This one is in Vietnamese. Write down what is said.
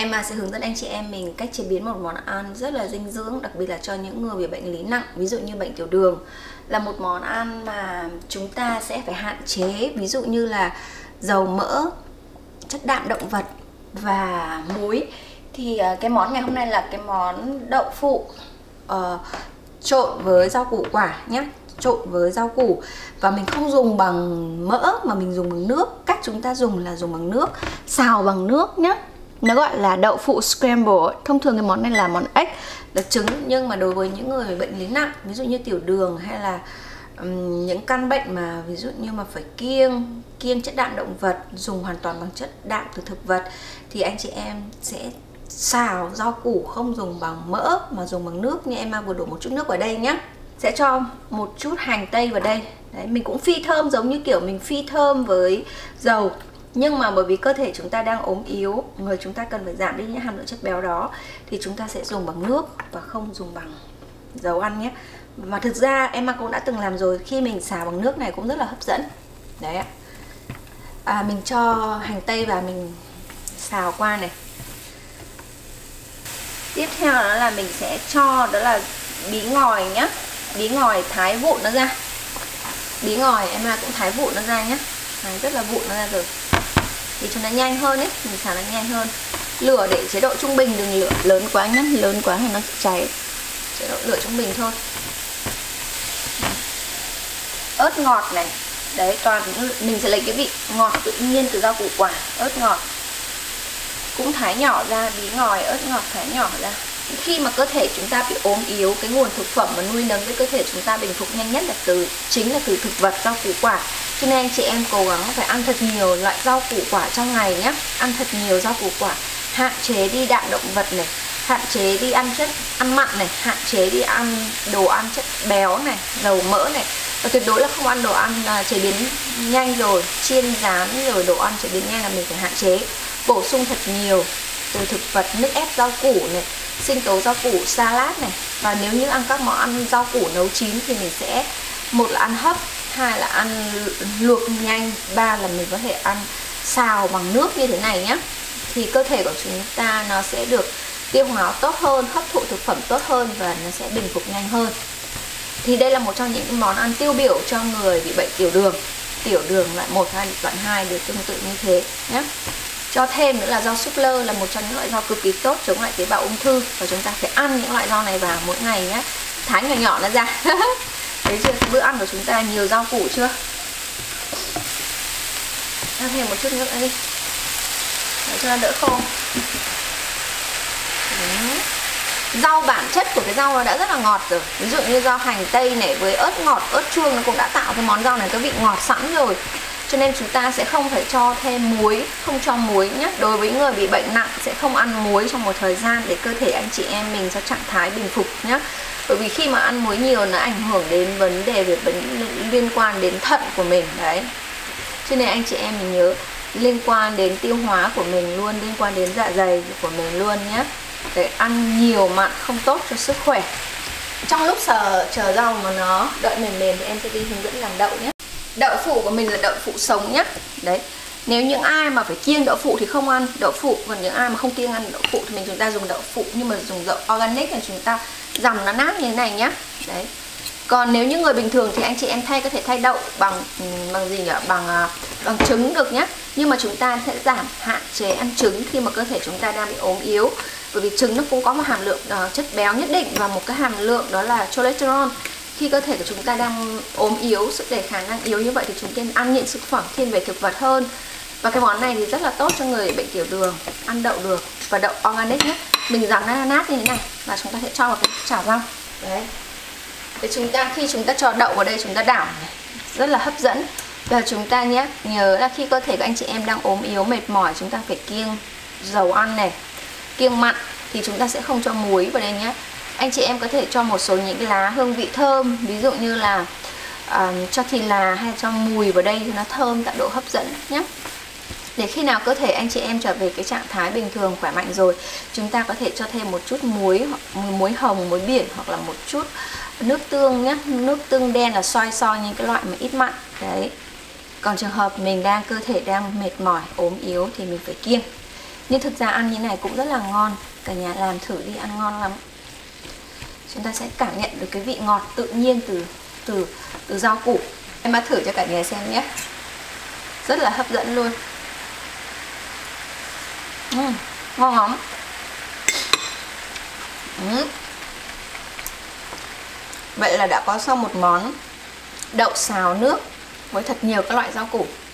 Emma sẽ hướng dẫn anh chị em mình cách chế biến một món ăn rất là dinh dưỡng, đặc biệt là cho những người bị bệnh lý nặng, ví dụ như bệnh tiểu đường. Là một món ăn mà chúng ta sẽ phải hạn chế, ví dụ như là dầu mỡ, chất đạm động vật và muối. Thì cái món ngày hôm nay là cái món đậu phụ trộn với rau củ quả nhé, trộn với rau củ. Và mình không dùng bằng mỡ mà mình dùng bằng nước. Cách chúng ta dùng là dùng bằng nước, xào bằng nước nhé. Nó gọi là đậu phụ scramble. Thông thường cái món này là món ếch, là trứng. Nhưng mà đối với những người bệnh lý nặng, ví dụ như tiểu đường hay là những căn bệnh mà ví dụ như mà phải kiêng chất đạm động vật, dùng hoàn toàn bằng chất đạm từ thực vật, thì anh chị em sẽ xào rau củ không dùng bằng mỡ mà dùng bằng nước. Như Emma vừa đổ một chút nước vào đây nhé. Sẽ cho một chút hành tây vào đây. Đấy, mình cũng phi thơm giống như kiểu mình phi thơm với dầu. Nhưng mà bởi vì cơ thể chúng ta đang ốm yếu, người chúng ta cần phải giảm đi những hàm lượng chất béo đó, thì chúng ta sẽ dùng bằng nước và không dùng bằng dầu ăn nhé. Mà thực ra Emma cũng đã từng làm rồi, khi mình xào bằng nước này cũng rất là hấp dẫn. Đấy ạ. Mình cho hành tây vào, mình xào qua này. Tiếp theo đó là mình sẽ cho đó là bí ngòi nhé. Bí ngòi thái vụn nó ra. Bí ngòi Emma cũng thái vụn nó ra nhé. Thái rất là vụn nó ra rồi. Thì cho nó nhanh hơn ấy, mình xào nó nhanh hơn. Lửa để chế độ trung bình, đừng lửa lớn quá nhé, lớn quá thì nó cháy. Chế độ lửa trung bình thôi. Ớt ngọt này. Đấy, toàn mình sẽ lấy cái vị ngọt tự nhiên từ rau củ quả. Ớt ngọt cũng thái nhỏ ra, bí ngòi, ớt ngọt thái nhỏ ra. Khi mà cơ thể chúng ta bị ốm yếu, cái nguồn thực phẩm mà nuôi nấng cái cơ thể chúng ta bình phục nhanh nhất là chính là từ thực vật, rau củ quả. Cho nên anh chị em cố gắng phải ăn thật nhiều loại rau củ quả trong ngày nhé. Ăn thật nhiều rau củ quả, hạn chế đi đạm động vật này, hạn chế đi ăn chất ăn mặn này, hạn chế đi ăn đồ ăn chất béo này, dầu mỡ này. Và tuyệt đối là không ăn đồ ăn chế biến nhanh rồi, chiên rán rồi đồ ăn chế biến nhanh là mình phải hạn chế. Bổ sung thật nhiều từ thực vật, nước ép rau củ này, sinh tố rau củ, salad này. Và nếu như ăn các món ăn rau củ nấu chín thì mình sẽ, một là ăn hấp, hai là ăn luộc nhanh, ba là mình có thể ăn xào bằng nước như thế này nhé. Thì cơ thể của chúng ta nó sẽ được tiêu hóa tốt hơn, hấp thụ thực phẩm tốt hơn và nó sẽ bình phục nhanh hơn. Thì đây là một trong những món ăn tiêu biểu cho người bị bệnh tiểu đường. Tiểu đường loại 1 hay loại 2 đều tương tự như thế nhé. Cho thêm nữa là rau súp lơ, là một trong những loại rau cực kỳ tốt chống lại tế bào ung thư. Và chúng ta phải ăn những loại rau này vào mỗi ngày nhé. Thái nhỏ nhỏ nó ra. Thấy chưa? Bữa ăn của chúng ta nhiều rau củ chưa? Cho thêm một chút nữa đi để cho nó đỡ khô. Rau bản chất của cái rau đã rất là ngọt rồi. Ví dụ như rau hành tây này với ớt ngọt, ớt chuông nó cũng đã tạo cái món rau này cái vị ngọt sẵn rồi. Cho nên chúng ta sẽ không phải cho thêm muối, không cho muối nhé. Đối với người bị bệnh nặng sẽ không ăn muối trong một thời gian để cơ thể anh chị em mình cho trạng thái bình phục nhé. Bởi vì khi mà ăn muối nhiều nó ảnh hưởng đến vấn đề về liên quan đến thận của mình đấy. Cho nên anh chị em mình nhớ, liên quan đến tiêu hóa của mình luôn, liên quan đến dạ dày của mình luôn nhé. Để ăn nhiều mặn không tốt cho sức khỏe. Trong lúc chờ rau mà nó đợi mềm mềm thì em sẽ đi hướng dẫn làm đậu nhé. Đậu phụ của mình là đậu phụ sống nhé. Đấy. Nếu những ai mà phải kiêng đậu phụ thì không ăn đậu phụ, còn những ai mà không kiêng ăn đậu phụ thì chúng ta dùng đậu phụ, nhưng mà dùng đậu organic là chúng ta dằm nó nát như thế này nhé. Đấy. Còn nếu như người bình thường thì anh chị em có thể thay đậu bằng gì nhỉ? Bằng trứng được nhé. Nhưng mà chúng ta sẽ hạn chế ăn trứng khi mà cơ thể chúng ta đang bị ốm yếu. Bởi vì trứng nó cũng có một hàm lượng chất béo nhất định và một cái hàm lượng đó là cholesterol. Khi cơ thể của chúng ta đang ốm yếu, sức đề kháng đang yếu như vậy thì chúng ta ăn những thực phẩm thiên về thực vật hơn. Và cái món này thì rất là tốt cho người bệnh tiểu đường, ăn đậu được. Và đậu organic nhé. Mình dằm nó nát như thế này và chúng ta sẽ cho vào cái chảo rau. Đấy. Để khi chúng ta cho đậu vào đây chúng ta đảo này, rất là hấp dẫn. Và chúng ta nhé, nhớ là khi cơ thể của anh chị em đang ốm yếu, mệt mỏi, chúng ta phải kiêng dầu ăn này, kiêng mặn, thì chúng ta sẽ không cho muối vào đây nhé. Anh chị em có thể cho một số những lá hương vị thơm, ví dụ như là cho thì là hay cho mùi vào đây thì nó thơm, tạo độ hấp dẫn nhé. Để khi nào cơ thể anh chị em trở về cái trạng thái bình thường khỏe mạnh rồi, chúng ta có thể cho thêm một chút muối, muối hồng, muối biển, hoặc là một chút nước tương nhé. Nước tương đen là soy những cái loại mà ít mặn. Đấy. Còn trường hợp mình cơ thể đang mệt mỏi, ốm yếu thì mình phải kiêng. Nhưng thực ra ăn như này cũng rất là ngon. Cả nhà làm thử đi, ăn ngon lắm. Chúng ta sẽ cảm nhận được cái vị ngọt tự nhiên từ rau củ. Em bắt thử cho cả nhà xem nhé. Rất là hấp dẫn luôn. Ngon lắm. Vậy là đã có xong một món đậu xào nước với thật nhiều các loại rau củ.